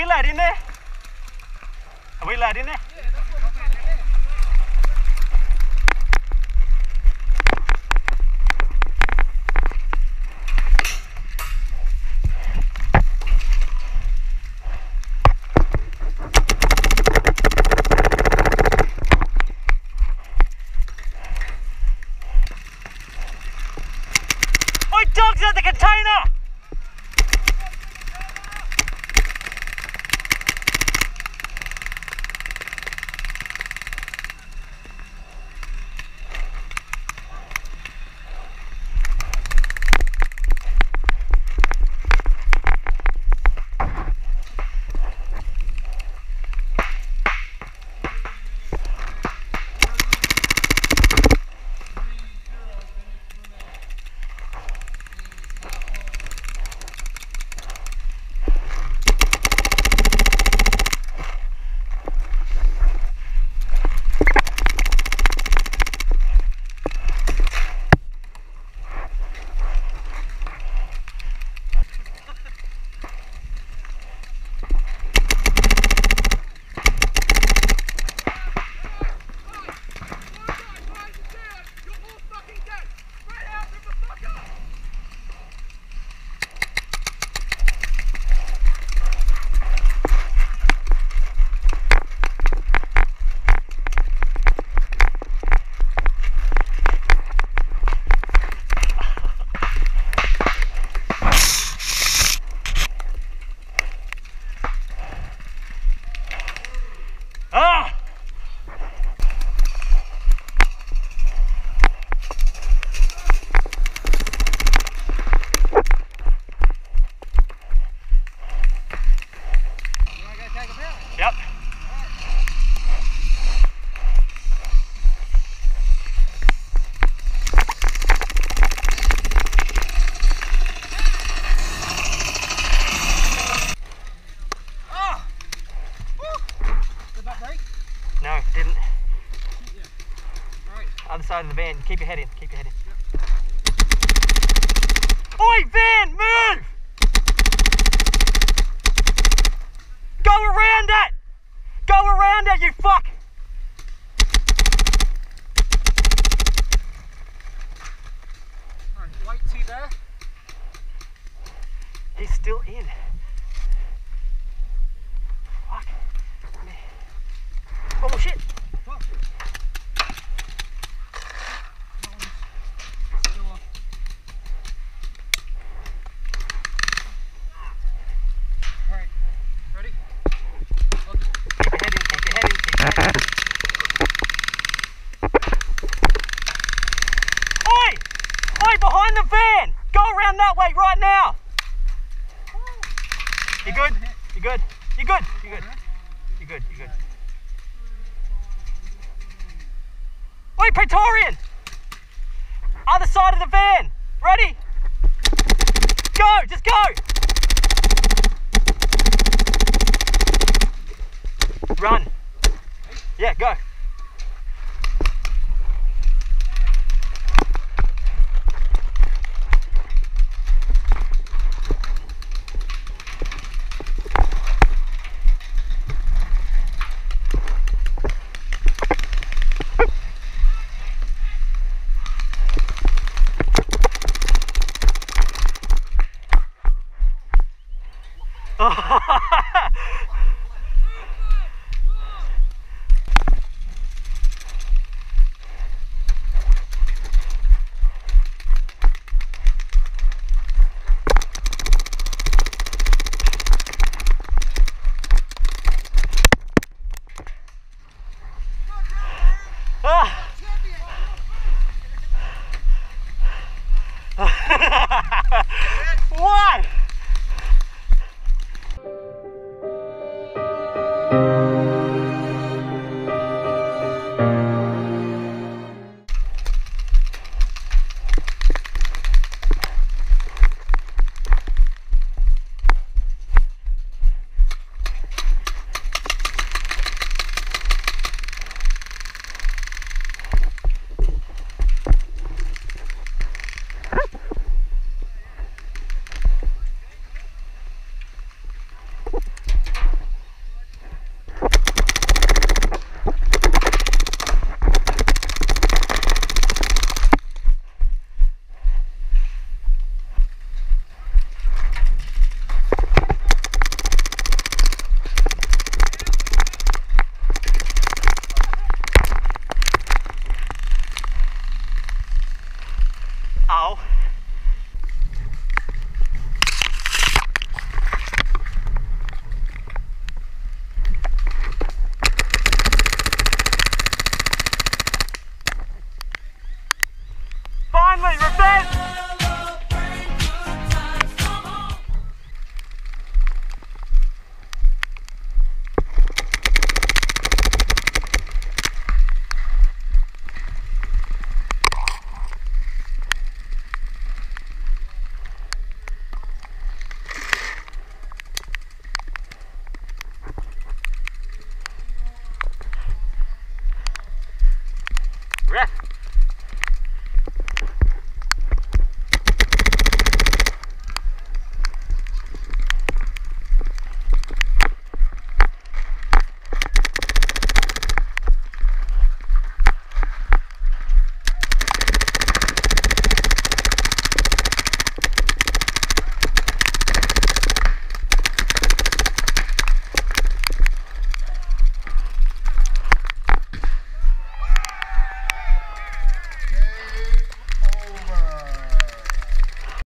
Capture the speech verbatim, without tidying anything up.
we let in there? Have we let in there? Oi, dogs at the container! Yep. Oh. Did that break? No, didn't. Yeah. Right. Other side of the van. Keep your head in. Keep your head in. Yep. Oi, van, move! Go around it! Go around it, you fuck! Alright, light T there. He's still in. Fuck me. Oh shit! Fuck. Still off. Alright, ready? I'll just... Keep your head in, keep your head in, keep your head in. Oi! Oi, behind the van! Go around that way right now! You good? You good? You good? You good? You good? You good? Oi, Praetorian! Other side of the van! Ready? Go! Just go! Run. Yeah, go.